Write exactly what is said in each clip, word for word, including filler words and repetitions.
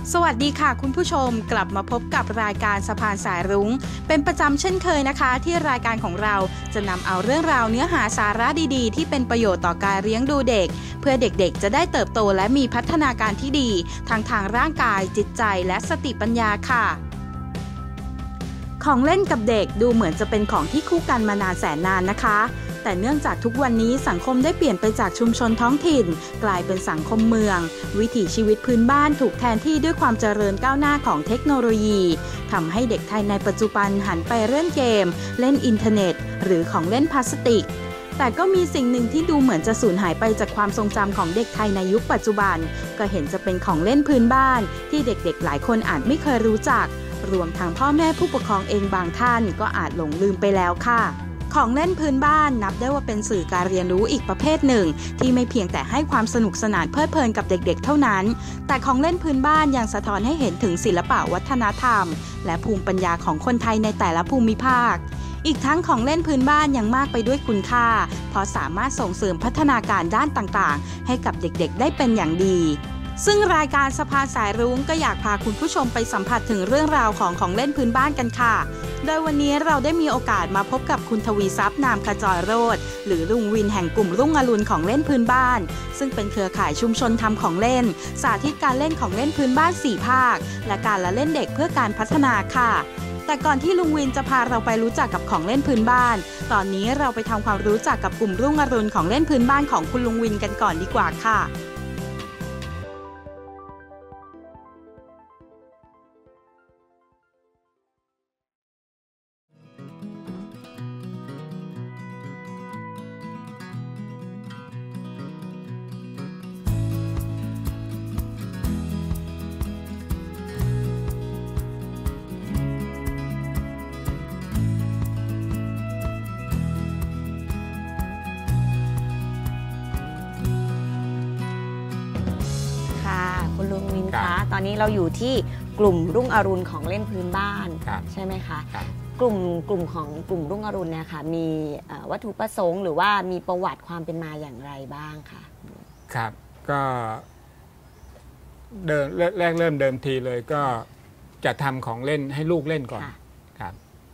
สวัสดีค่ะคุณผู้ชมกลับมาพบกับรายการสะพานสายรุ้งเป็นประจำเช่นเคยนะคะที่รายการของเราจะนำเอาเรื่องราวเนื้อหาสาระดีๆที่เป็นประโยชน์ต่อการเลี้ยงดูเด็กเพื่อเด็กๆจะได้เติบโตและมีพัฒนาการที่ดีทั้งทางร่างกายจิตใจและสติปัญญาค่ะของเล่นกับเด็กดูเหมือนจะเป็นของที่คู่กันมานานแสนนานนะคะแต่เนื่องจากทุกวันนี้สังคมได้เปลี่ยนไปจากชุมชนท้องถิ่นกลายเป็นสังคมเมืองวิถีชีวิตพื้นบ้านถูกแทนที่ด้วยความเจริญก้าวหน้าของเทคโนโลยีทำให้เด็กไทยในปัจจุบันหันไปเล่นเกมเล่นอินเทอร์เน็ตหรือของเล่นพลาสติกแต่ก็มีสิ่งหนึ่งที่ดูเหมือนจะสูญหายไปจากความทรงจำของเด็กไทยในยุคปัจจุบันก็เห็นจะเป็นของเล่นพื้นบ้านที่เด็กๆหลายคนอาจไม่เคยรู้จักรวมทั้งพ่อแม่ผู้ปกครองเองบางท่านก็อาจหลงลืมไปแล้วค่ะของเล่นพื้นบ้านนับได้ว่าเป็นสื่อการเรียนรู้อีกประเภทหนึ่งที่ไม่เพียงแต่ให้ความสนุกสนานเพลิดเพลินกับเด็กๆเท่านั้นแต่ของเล่นพื้นบ้านยังสะท้อนให้เห็นถึงศิลปะวัฒนธรรมและภูมิปัญญาของคนไทยในแต่ละภูมิภาคอีกทั้งของเล่นพื้นบ้านยังมากไปด้วยคุณค่าเพราะสามารถส่งเสริมพัฒนาการด้านต่างๆให้กับเด็กๆได้เป็นอย่างดีซึ่งรายการสะพานสายรุ้งก็อยากพาคุณผู้ชมไปสัมผัสถึงเรื่องราวของของเล่นพื้นบ้านกันค่ะโดยวันนี้เราได้มีโอกาสมาพบกับคุณทวีทรัพย์นามขจรโรจน์หรือลุงวินแห่งกลุ่มรุ่งอรุณของเล่นพื้นบ้านซึ่งเป็นเครือข่ายชุมชนทำของเล่นสาธิตการเล่นของเล่นพื้นบ้านสี่ภาคและการละเล่นเด็กเพื่อการพัฒนาค่ะแต่ก่อนที่ลุงวินจะพาเราไปรู้จักกับของเล่นพื้นบ้านตอนนี้เราไปทำความรู้จักกับกลุ่มรุ่งอรุณของเล่นพื้นบ้านของคุณลุงวินกันก่อนดีกว่าค่ะคุณลุงวินคะตอนนี้เราอยู่ที่กลุ่มรุ่งอรุณของเล่นพื้นบ้านใช่ไหมคะกลุ่มกลุ่มของกลุ่มรุ่งอรุณเนี่ยค่ะมีวัตถุประสงค์หรือว่ามีประวัติความเป็นมาอย่างไรบ้างคะครับก็เดิมแรกเริ่มเดิมทีเลยก็จะทำของเล่นให้ลูกเล่นก่อนครับ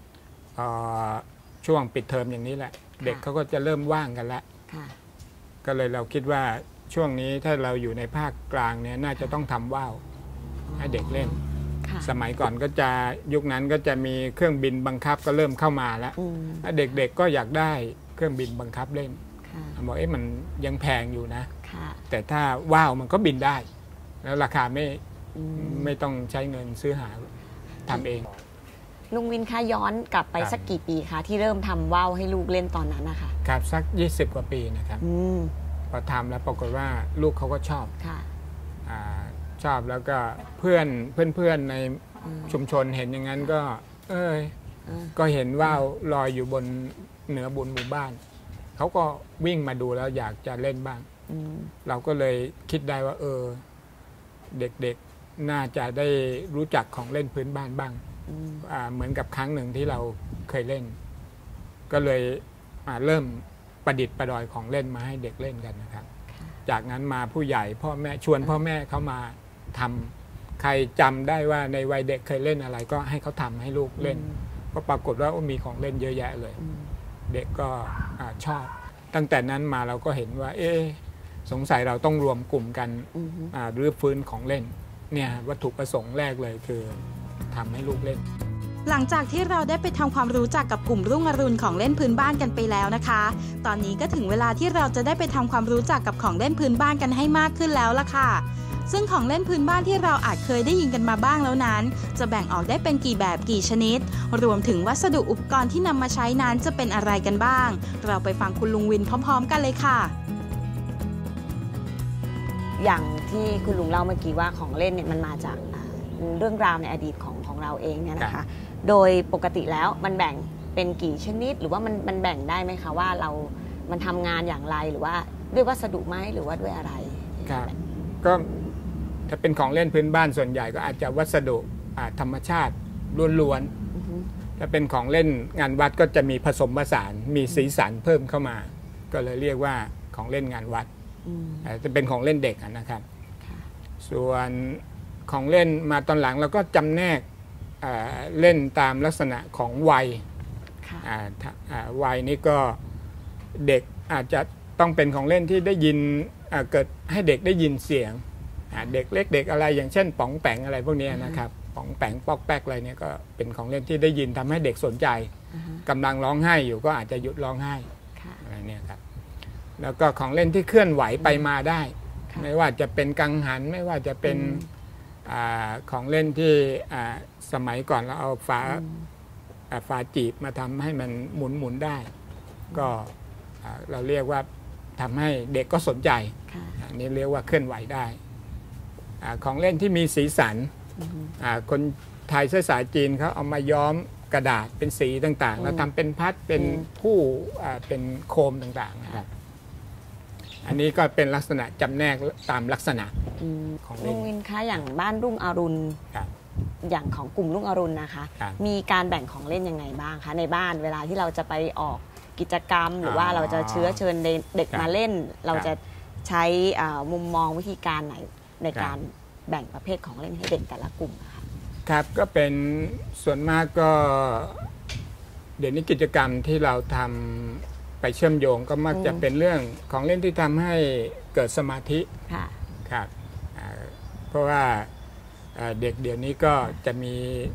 ช่วงปิดเทอมอย่างนี้แหละเด็กเขาก็จะเริ่มว่างกันแล้วก็เลยเราคิดว่าช่วงนี้ถ้าเราอยู่ในภาคกลางเนี่ยน่าจะต้องทำว่าวให้เด็กเล่นสมัยก่อนก็จะยุคนั้นก็จะมีเครื่องบินบังคับก็เริ่มเข้ามาแล้วเด็กๆก็อยากได้เครื่องบินบังคับเล่นบอกเอ๊ะมันยังแพงอยู่นะแต่ถ้าว่าวมันก็บินได้แล้วราคาไม่ไม่ต้องใช้เงินซื้อหาทำเองลุงวินคะย้อนกลับไปสักกี่ปีคะที่เริ่มทำว่าวให้ลูกเล่นตอนนั้นนะคะครับสักยี่สิบกว่าปีนะครับพอทำแล้วปรากฏว่าลูกเขาก็ชอบชอบแล้วก็เพื่อนเพื่อนๆในชุมชนเห็นอย่างนั้นก็เอ้ยก็เห็นว่าวลอยอยู่บนเหนือบนหมู่บ้านเขาก็วิ่งมาดูแล้วอยากจะเล่นบ้างเราก็เลยคิดได้ว่าเออเด็กๆน่าจะได้รู้จักของเล่นพื้นบ้านบ้างเหมือนกับครั้งหนึ่งที่เราเคยเล่นก็เลยเริ่มประดิษฐ์ประดอยของเล่นมาให้เด็กเล่นกันนะครับจากนั้นมาผู้ใหญ่พ่อแม่ชวนพ่อแม่เขามาทำใครจำได้ว่าในวัยเด็กเคยเล่นอะไรก็ให้เขาทำให้ลูกเล่นก็ปรากฏว่ามีของเล่นเยอะแยะเลยเด็กก็ชอบตั้งแต่นั้นมาเราก็เห็นว่าเอ๊ะสงสัยเราต้องรวมกลุ่มกันรื้อฟื้นของเล่นเนี่ยวัตถุประสงค์แรกเลยคือทำให้ลูกเล่นหลังจากที่เราได้ไปทำความรู้จักกับกลุ่มรุ่งอรุณของเล่นพื้นบ้านกันไปแล้วนะคะตอนนี้ก็ถึงเวลาที่เราจะได้ไปทำความรู้จักกับของเล่นพื้นบ้านกันให้มากขึ้นแล้วล่ะค่ะซึ่งของเล่นพื้นบ้านที่เราอาจเคยได้ยินกันมาบ้างแล้วนั้นจะแบ่งออกได้เป็นกี่แบบกี่ชนิดรวมถึงวัสดุอุปกรณ์ที่นำมาใช้นั้นจะเป็นอะไรกันบ้างเราไปฟังคุณลุงวินพร้อมๆกันเลยค่ะอย่างที่คุณลุงเล่าเมื่อกี้ว่าของเล่นเนี่ยมันมาจากเรื่องราวในอดีตของของเราเองเนี่ยนะคะโดยปกติแล้วมันแบ่งเป็นกี่ชนิดหรือว่ามันมันแบ่งได้ไหมคะว่าเรามันทำงานอย่างไรหรือว่าด้วยวัสดุไหมหรือว่าด้วยอะไรครับก็ถ้าเป็นของเล่นพื้นบ้านส่วนใหญ่ก็อาจจะวัสดุธรรมชาติล้วนๆถ้าเป็นของเล่นงานวัดก็จะมีผสมผสานมีสีสันเพิ่มเข้ามาก็เลยเรียกว่าของเล่นงานวัดจะเป็นของเล่นเด็กนะครับส่วนของเล่นมาตอนหลังเราก็จำแนกเล่นตามลักษณะของวัยวัยนี้ก็เด็กอาจจะต้องเป็นของเล่นที่ได้ยินเกิดให้เด็กได้ยินเสียงเด็กเล็กเด็กอะไรอย่างเช่นป๋องแปงอะไรพวกนี้นะครับป๋องแปงปอกแป๊กอะไรเนี่ยก็เป็นของเล่นที่ได้ยินทำให้เด็กสนใจกำลังร้องไห้อยู่ก็อาจจะหยุดร้องไห้อะไรเนี่ยครับแล้วก็ของเล่นที่เคลื่อนไหวไปมาได้ไม่ว่าจะเป็นกังหันไม่ว่าจะเป็นอของเล่นที่สมัยก่อนเราเอาฝาฝาจีบมาทำให้มันหมุนหมุนได้ก็เราเรียกว่าทำให้เด็กก็สนใจอันนี้เรียกว่าเคลื่อนไหวได้ของเล่นที่มีสีสันคนไทยเชื้อสายจีนเขาเอามาย้อมกระดาษเป็นสีต่างๆแล้วทำเป็นพัดเป็นผู้เป็นโคมต่างๆนะครับอันนี้ก็เป็นลักษณะจำแนกตามลักษณะของเล่นลุงวินคะอย่างบ้านรุ่งอรุณอย่างของกลุ่มรุ่งอรุณนะคะมีการแบ่งของเล่นยังไงบ้างคะในบ้านเวลาที่เราจะไปออกกิจกรรมหรือว่าเราจะเชื้อเชิญเด็กมาเล่นเราจะใช้มุมมองวิธีการไหนในการแบ่งประเภทของเล่นให้เด็กแต่ละกลุ่มคะครับก็เป็นส่วนมากก็เดี๋ยวนี้กิจกรรมที่เราทำไปเชื่อมโยงก็มักจะเป็นเรื่องของเล่นที่ทำให้เกิดสมาธิครับเพราะว่าเด็กเดี๋ยวนี้ก็จะมี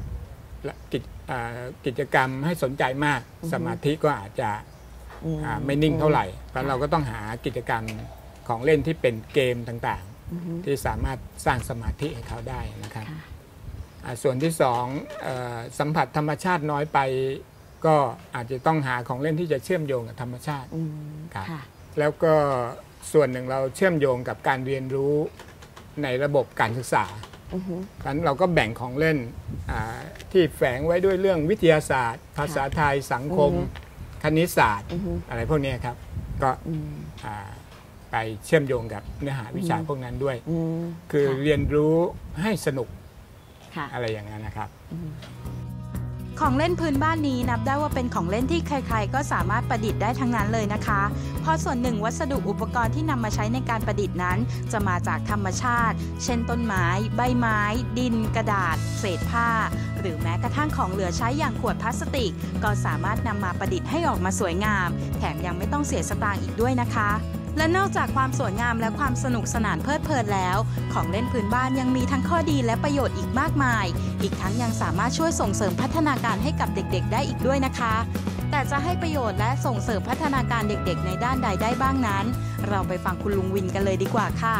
กิจกรรมให้สนใจมากสมาธิก็อาจจะไม่นิ่งเท่าไหร่เพราะเราก็ต้องหากิจกรรมของเล่นที่เป็นเกมต่างๆที่สามารถสร้างสมาธิให้เขาได้นะครับส่วนที่สองสัมผัสธรรมชาติน้อยไปก็อาจจะต้องหาของเล่นที่จะเชื่อมโยงกับธรรมชาติครับแล้วก็ส่วนหนึ่งเราเชื่อมโยงกับการเรียนรู้ในระบบการศึกษาเพราะฉะนั้นเราก็แบ่งของเล่นที่แฝงไว้ด้วยเรื่องวิทยาศาสตร์ภาษาไทยสังคมคณิตศาสตร์อะไรพวกนี้ครับก็ไปเชื่อมโยงกับเนื้อหาวิชาพวกนั้นด้วยคือเรียนรู้ให้สนุกอะไรอย่างนั้นนะครับของเล่นพื้นบ้านนี้นับได้ว่าเป็นของเล่นที่ใครๆก็สามารถประดิษฐ์ได้ทั้งนั้นเลยนะคะเพราะส่วนหนึ่งวัสดุอุปกรณ์ที่นำมาใช้ในการประดิษฐ์นั้นจะมาจากธรรมชาติเช่นต้นไม้ใบไม้ดินกระดาษเศษผ้าหรือแม้กระทั่งของเหลือใช้อย่างขวดพลาสติกก็สามารถนำมาประดิษฐ์ให้ออกมาสวยงามแถมยังไม่ต้องเสียสตางค์อีกด้วยนะคะและนอกจากความสวยงามและความสนุกสนานเพลิดเพลินแล้วของเล่นพื้นบ้านยังมีทั้งข้อดีและประโยชน์อีกมากมายอีกทั้งยังสามารถช่วยส่งเสริมพัฒนาการให้กับเด็กๆได้อีกด้วยนะคะแต่จะให้ประโยชน์และส่งเสริมพัฒนาการเด็กๆในด้านใดได้บ้างนั้นเราไปฟังคุณลุงวินกันเลยดีกว่าค่ะ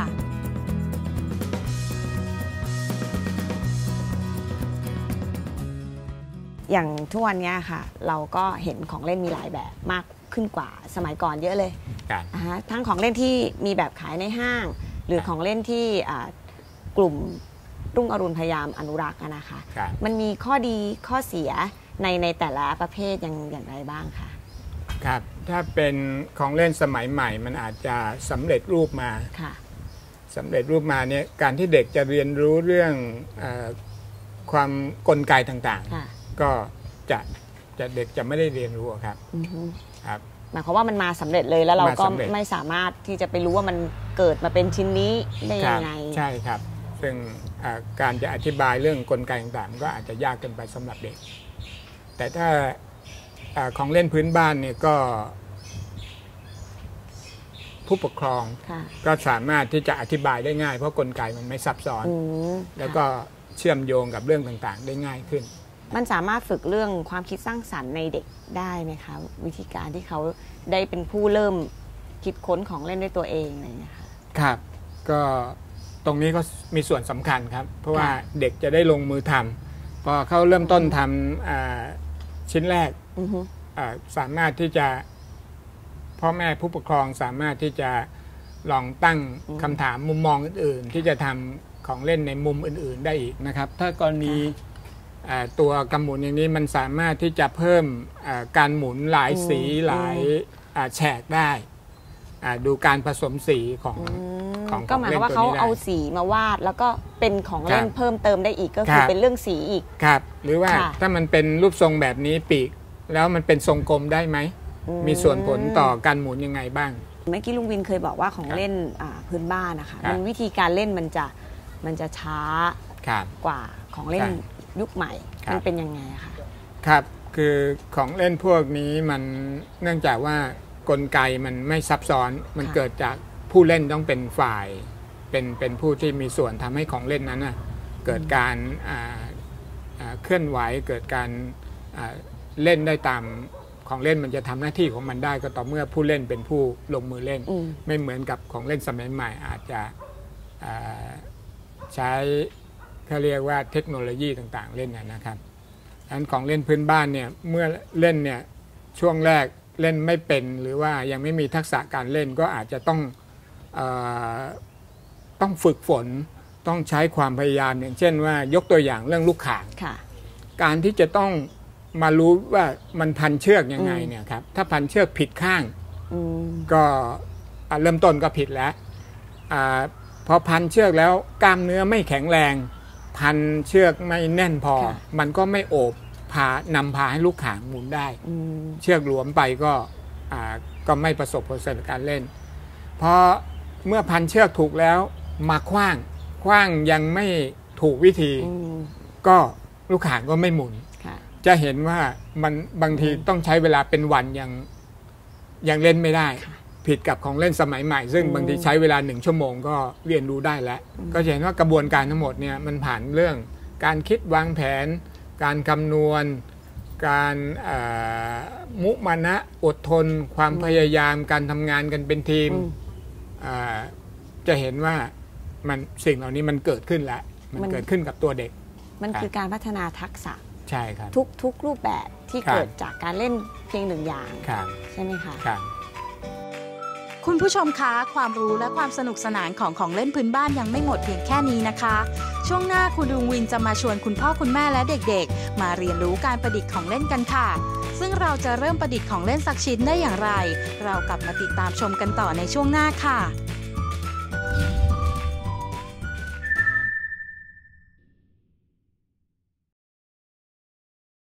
อย่างทุกวันนี้ค่ะเราก็เห็นของเล่นมีหลายแบบมากขึ้นกว่าสมัยก่อนเยอะเลยทั้งของเล่นที่มีแบบขายในห้างหรือของเล่นที่กลุ่มรุ่งอรุณพยายามอนุรักษ์นะคะมันมีข้อดีข้อเสียในในแต่ละประเภทอย่างอย่างไรบ้างคะครับถ้าเป็นของเล่นสมัยใหม่มันอาจจะสำเร็จรูปมาสำเร็จรูปมาเนี่ยการที่เด็กจะเรียนรู้เรื่องเอ่อความกลไกต่างๆก็จะจะเด็กจะไม่ได้เรียนรู้ครับครับหมายความว่ามันมาสำเร็จเลยแล้วเราก็ไม่สามารถที่จะไปรู้ว่ามันเกิดมาเป็นชิ้นนี้ได้ยังไงใช่ครับซึ่งการจะอธิบายเรื่องกลไกต่างๆก็อาจจะยากเกินไปสำหรับเด็กแต่ถ้าของเล่นพื้นบ้านเนี่ยก็ผู้ปกครองก็สามารถที่จะอธิบายได้ง่ายเพราะกลไกมันไม่ซับซ้อนแล้วก็เชื่อมโยงกับเรื่องต่างๆได้ง่ายขึ้นมันสามารถฝึกเรื่องความคิดสร้างสรรค์ในเด็กได้ไหมคะวิธีการที่เขาได้เป็นผู้เริ่มคิดค้นของเล่นด้วยตัวเองอะไรอย่างเงี้ยค่ะครับก็ตรงนี้ก็มีส่วนสำคัญครับเพราะว่าเด็กจะได้ลงมือทำพอเขาเริ่มต้นทำชิ้นแรกสามารถที่จะพ่อแม่ผู้ปกครองสามารถที่จะลองตั้งคำถามมุมมองอื่นๆที่จะทำของเล่นในมุมอื่นๆได้อีกนะครับถ้ากรณีตัวกำหมุนอย่างนี้มันสามารถที่จะเพิ่มการหมุนหลายสีหลายแฉกได้ดูการผสมสีของของก็หมายความว่าเขาเอาสีมาวาดแล้วก็เป็นของเล่นเพิ่มเติมได้อีกก็คือเป็นเรื่องสีอีกครับหรือว่าถ้ามันเป็นรูปทรงแบบนี้ปีกแล้วมันเป็นทรงกลมได้ไหมมีส่วนผลต่อการหมุนยังไงบ้างเมื่อกี้ลุงวินเคยบอกว่าของเล่นพื้นบ้านนะคะมันวิธีการเล่นมันจะมันจะช้ากว่าของเล่นยุคใหม่มันเป็นยังไงคะครับคือของเล่นพวกนี้มันเนื่องจากว่ากลไกมันไม่ซับซ้อนมันเกิดจากผู้เล่นต้องเป็นฝ่ายเป็นเป็นผู้ที่มีส่วนทำให้ของเล่นนั้นนะเกิดการเคลื่อนไหวเกิดการเล่นได้ตามของเล่นมันจะทำหน้าที่ของมันได้ก็ต่อเมื่อผู้เล่นเป็นผู้ลงมือเล่นไม่เหมือนกับของเล่นสมัยใหม่อาจจะใช้เขาเรียกว่าเทคโนโลยีต่างๆเล่นนะครับดังนั้นของเล่นพื้นบ้านเนี่ยเมื่อเล่นเนี่ยช่วงแรกเล่นไม่เป็นหรือว่ายังไม่มีทักษะการเล่นก็อาจจะต้องเอ่อต้องฝึกฝนต้องใช้ความพยายามอย่างเช่นว่ายกตัวอย่างเรื่องลูกข่างการที่จะต้องมารู้ว่ามันพันเชือกยังไงเนี่ยครับถ้าพันเชือกผิดข้างก็เริ่มต้นก็ผิดแล้วอพอพันเชือกแล้วกล้ามเนื้อไม่แข็งแรงพันเชือกไม่แน่นพอมันก็ไม่โอบพานำพาให้ลูกข่างหมุนได้เชือกหลวมไปก็ก็ไม่ประสบผลสำเร็จการเล่นเพราะเมื่อพันเชือกถูกแล้วมาขว้างขว้างยังไม่ถูกวิธีก็ลูกข่างก็ไม่หมุนจะเห็นว่ามันบางทีต้องใช้เวลาเป็นวันยังยังเล่นไม่ได้ผิดกับของเล่นสมัยใหม่ซึ่งบางทีใช้เวลาหนึ่งชั่วโมงก็เรียนรู้ได้แล้วก็จะเห็นว่ากระบวนการทั้งหมดเนี่ยมันผ่านเรื่องการคิดวางแผนการคำนวณการมุมานะอดทนความพยายามการทำงานกันเป็นทีมจะเห็นว่ามันสิ่งเหล่านี้มันเกิดขึ้นแล้วมันเกิดขึ้นกับตัวเด็กมันคือการพัฒนาทักษะใช่ครับทุกทุกรูปแบบที่เกิดจากการเล่นเพียงหนึ่งอย่างใช่ไหมคะคุณผู้ชมคะความรู้และความสนุกสนานของของเล่นพื้นบ้านยังไม่หมดเพียงแค่นี้นะคะช่วงหน้าคุณลุงวินจะมาชวนคุณพ่อคุณแม่และเด็กๆมาเรียนรู้การประดิษฐ์ของเล่นกันค่ะซึ่งเราจะเริ่มประดิษฐ์ของเล่นสักชิ้นได้อย่างไรเรากลับมาติดตามชมกันต่อในช่วงหน้าค่ะ